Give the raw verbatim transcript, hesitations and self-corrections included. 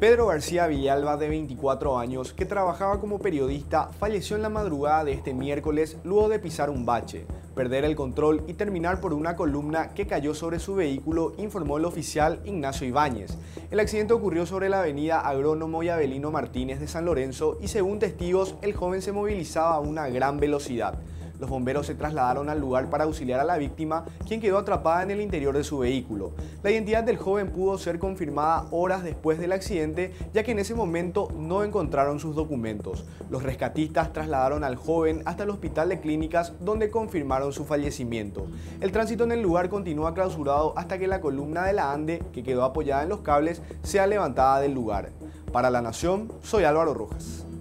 Pedro García Villalba, de veinticuatro años, que trabajaba como periodista, falleció en la madrugada de este miércoles luego de pisar un bache, perder el control y terminar por una columna que cayó sobre su vehículo, informó el oficial Ignacio Ibáñez. El accidente ocurrió sobre la avenida Agrónomo y Avelino Martínez de San Lorenzo y, según testigos, el joven se movilizaba a una gran velocidad. Los bomberos se trasladaron al lugar para auxiliar a la víctima, quien quedó atrapada en el interior de su vehículo. La identidad del joven pudo ser confirmada horas después del accidente, ya que en ese momento no encontraron sus documentos. Los rescatistas trasladaron al joven hasta el hospital de clínicas, donde confirmaron su fallecimiento. El tránsito en el lugar continúa clausurado hasta que la columna de la ANDE, que quedó apoyada en los cables, sea levantada del lugar. Para La Nación, soy Álvaro Rojas.